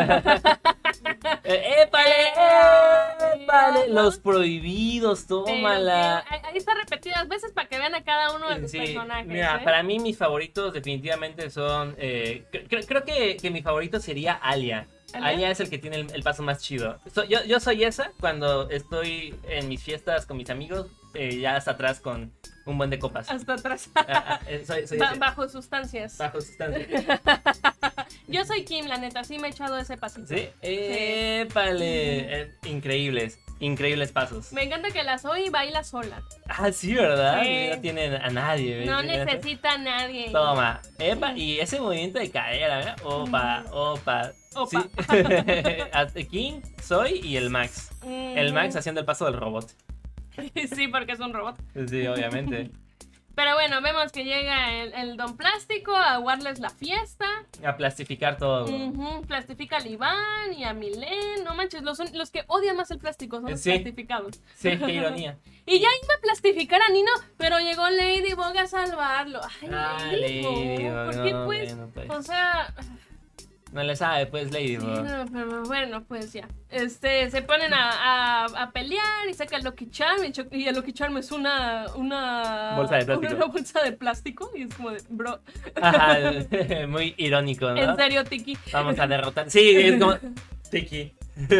épale, los prohibidos, tómala. Pero, ahí está repetidas veces para que vean a cada uno de los personajes. Mira, para mí mis favoritos definitivamente son, creo que mi favorito sería Alia. Alia es el que tiene el paso más chido. Yo soy esa cuando estoy en mis fiestas con mis amigos, ya hasta atrás con un buen de copas. Hasta atrás. Soy ese. Bajo sustancias. Bajo sustancia. Yo soy Kim, la neta, sí me he echado ese pasito. ¿Sí? Épale. Increíbles pasos. Me encanta que la Zoe baila sola. Ah, sí, ¿verdad? Sí. No tienen a nadie. ¿ves? No necesita a nadie. Toma. Epa, y ese movimiento de cadera, ¿eh? Opa. Opa. Sí. King, Soy y el Max. El Max haciendo el paso del robot. Sí, porque es un robot. Sí, obviamente. Pero bueno, vemos que llega el Don Plástico a aguarles la fiesta. A plastificar todo. Plastifica a Iván y a Milén. No manches, los que odian más el plástico son los plastificados. Sí, qué ironía. Y ya iba a plastificar a Nino, pero llegó Ladybug a salvarlo. Ay, Ladybug, ¿por qué no, pues? bueno, pues. O sea... No le sabe, pues, Ladybug. No, pero bueno, pues ya. Se ponen a pelear y saca el Lucky Charm. Y el Lucky Charm es una bolsa de plástico. Una bolsa de plástico. Y es como de, bro. Ajá, muy irónico, ¿no? En serio, Tiki. Vamos a derrotar. Sí, es como. Tiki.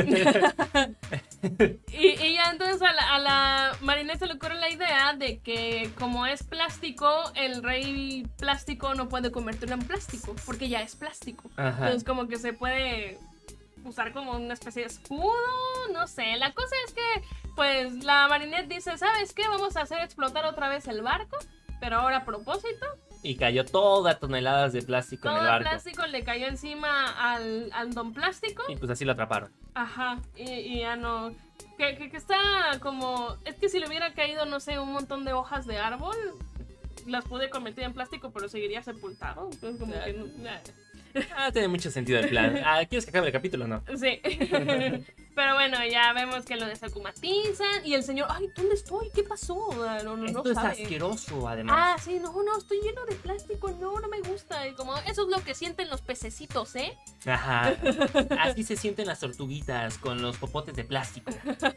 Y ya entonces a la Marinette se le ocurre la idea de que como es plástico, el rey plástico no puede convertirlo en plástico, porque ya es plástico. Ajá. Entonces como que se puede usar como una especie de escudo, no sé. La cosa es que pues la Marinette dice, ¿sabes qué? Vamos a hacer explotar otra vez el barco, pero ahora a propósito. Y cayó toda toneladas de plástico en el Todo el barco. plástico le cayó encima al Don Plástico. Y pues así lo atraparon. Ajá, y ya no. Que está como. Es que si le hubiera caído, no sé, un montón de hojas de árbol, las pude convertir en plástico, pero seguiría sepultado. Entonces, como que no. Tiene mucho sentido el plan. ¿Quieres que acabe el capítulo o no? Sí. Pero bueno, ya vemos que lo desacumatizan y el señor, ay, ¿dónde estoy? ¿Qué pasó? No Esto es sabe. asqueroso, además. Ah, sí, no, estoy lleno de plástico, no me gusta. Y como, eso es lo que sienten los pececitos, ¿eh? Ajá. Así se sienten las tortuguitas con los popotes de plástico.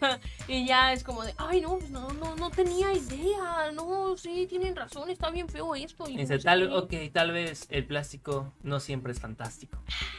Y ya es como de, ay, no, no tenía idea. No, sí, tienen razón, está bien feo esto. Y Dice, no sé qué. tal vez el plástico no siempre es fantástico.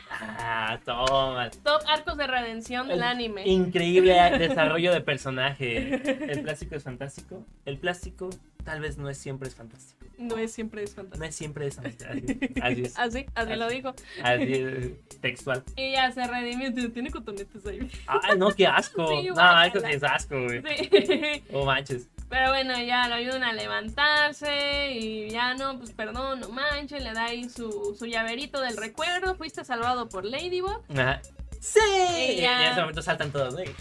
Ah, toma. Top arcos de redención del anime. Increíble desarrollo de personaje. El plástico es fantástico. El plástico tal vez no es siempre es fantástico. No es siempre es fantástico. No es siempre es fantástico. Así es. Así lo dijo. Así es, textual. Y ya se redimió, tiene cotonetes ahí. Ay, no, qué asco. Sí, No, guácala. eso sí es asco, güey. Sí. Oh, manches. Pero bueno, ya lo ayudan a levantarse y ya no, pues perdón, no manches, le da ahí su llaverito del recuerdo, fuiste salvado por Ladybug. Ajá. ¡Sí! Y Y ya. en ese momento saltan todos, güey.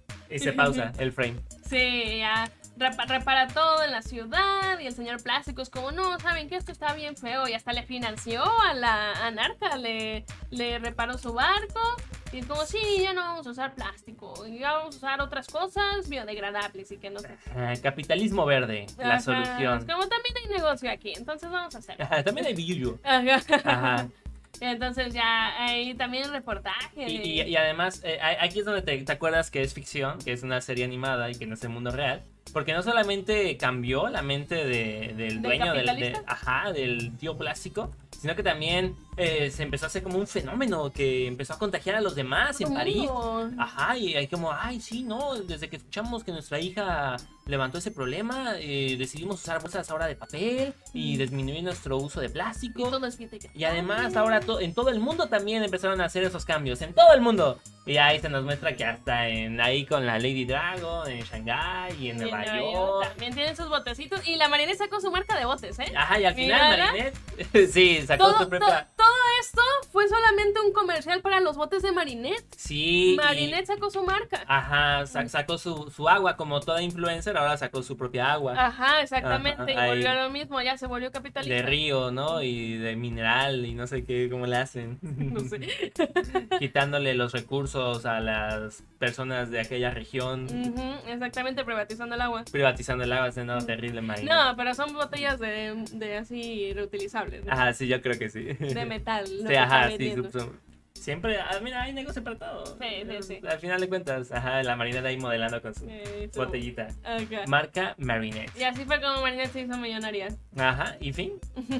Y se pausa el frame. Sí, ya repara todo en la ciudad y el señor Plástico es como, no, ¿saben qué? Esto está bien feo y hasta le financió a la Narca, le reparó su barco y es como, sí, ya no vamos a usar plástico, ya vamos a usar otras cosas biodegradables y que no sé. Capitalismo verde, la Ajá, solución. es como también hay negocio aquí, entonces vamos a hacer. Ajá, también hay billuyo. Ajá. Ajá. Entonces ya hay también reportaje. Y además, aquí es donde te acuerdas que es ficción, que es una serie animada y que no es el mundo real. Porque no solamente cambió la mente del ¿Del dueño capitalista? del tío plástico, sino que también se empezó a hacer como un fenómeno que empezó a contagiar a los demás en París. Ajá, y hay como, ay, sí, no, desde que escuchamos que nuestra hija levantó ese problema, decidimos usar bolsas ahora de papel y disminuir nuestro uso de plástico. Y todo es biodegradable. Y además ahora en todo el mundo también empezaron a hacer esos cambios, en todo el mundo. Y ahí se nos muestra que hasta ahí con la Lady Dragon, en Shanghái y en Nueva York. También tienen sus botecitos. Y la Marinette sacó su marca de botes, ¿eh? Ajá, y al final Mírala. Marinette, sí, sacó su propia... Todo esto fue solamente un comercial para los botes de Marinette. Sí. Marinette sacó su marca. Ajá, sacó su agua, como toda influencer, ahora sacó su propia agua. Ajá, exactamente. Ajá, y volvió ahí. a lo mismo, ya se volvió capitalista. De río, ¿no? Y de mineral y no sé qué, cómo le hacen. No sé. Quitándole los recursos a las personas de aquella región. Ujú, exactamente, privatizando el agua. Privatizando el agua, siendo terrible, Marinette. No, pero son botellas de así reutilizables. ¿no? Ajá, sí, yo creo que sí. De metal. lo Sí, que ajá, están sí. vendiendo. Siempre, mira, hay negocio para todo. Sí. Al final de cuentas, ajá, la Marinette ahí modelando con su Eso. botellita. Ajá. Marca Marinette. Y así fue como Marinette se hizo millonaria. Ajá, y fin.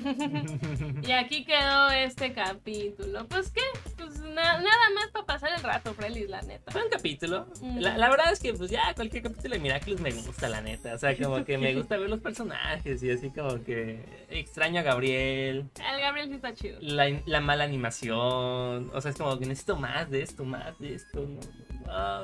Y aquí quedó este capítulo. Pues qué, pues nada más para pasar el rato, Frelis, la neta. Fue un capítulo. Mm. La verdad es que pues ya cualquier capítulo de Miraculous me gusta, la neta. O sea, como que me gusta ver los personajes y así como que extraño a Gabriel. El Gabriel sí está chido. La mala animación. O sea, es como que necesito más de esto, ¿no? Ah.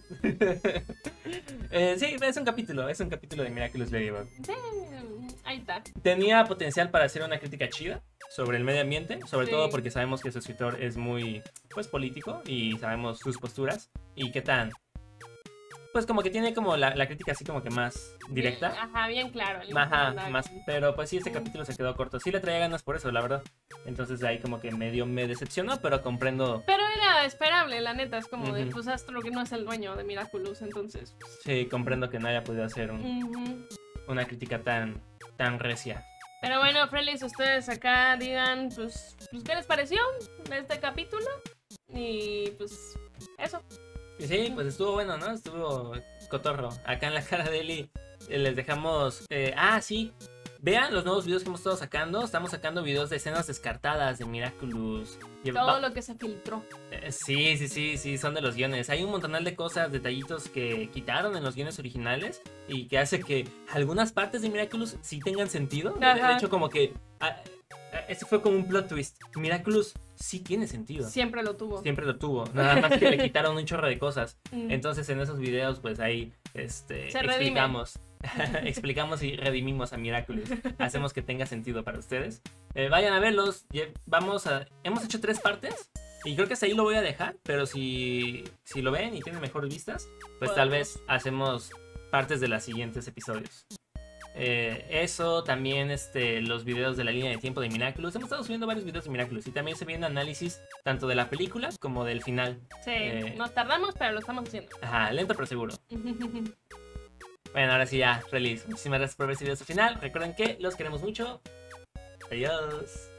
Sí, es un capítulo de Miraculous Ladybug. Sí, ahí está. Tenía potencial para hacer una crítica chida sobre el medio ambiente, sobre Sí. todo porque sabemos que su escritor es muy, pues, político y sabemos sus posturas y qué tan, pues, como que tiene como la crítica así como que más directa. Bien, ajá, bien claro. el Ajá, mensaje. más, pero pues sí, este capítulo se quedó corto. Sí le traía ganas por eso, la verdad. Entonces ahí como que medio me decepcionó, pero comprendo. Pero era esperable, la neta. Es como de, Ujú. pues Astro que no es el dueño de Miraculous, entonces. Sí, comprendo que no haya podido hacer Ujú. una crítica tan recia. Pero bueno, Frelis, ustedes acá digan, pues, ¿qué les pareció de este capítulo? Y pues, eso. Y sí, pues estuvo bueno, ¿no? Estuvo cotorro. Acá en la cara de Eli les dejamos... sí. Vean los nuevos videos que hemos estado sacando. Estamos sacando videos de escenas descartadas de Miraculous. Todo lo que se filtró. Sí, son de los guiones. Hay un montonal de cosas, detallitos que quitaron en los guiones originales y que hace que algunas partes de Miraculous sí tengan sentido. De Ajá. hecho, como que... este fue como un plot twist. Miraculous sí tiene sentido. Siempre lo tuvo. Siempre lo tuvo. Nada más que le quitaron un chorro de cosas. Mm. Entonces en esos videos pues ahí explicamos. Explicamos y redimimos a Miraculous. Hacemos que tenga sentido para ustedes. Vayan a verlos. Hemos hecho 3 partes. Y creo que hasta ahí lo voy a dejar. Pero si lo ven y tienen mejores vistas, pues tal vez hacemos partes de los siguientes episodios. Eso, también los videos de la línea de tiempo de Miraculous. Hemos estado subiendo varios videos de Miraculous y también se viene análisis tanto de la película como del final. Sí, nos tardamos, pero lo estamos haciendo. Ajá, lento pero seguro. Bueno, ahora sí ya, feliz. Muchísimas gracias por ver este video hasta el final. Recuerden que los queremos mucho. Adiós.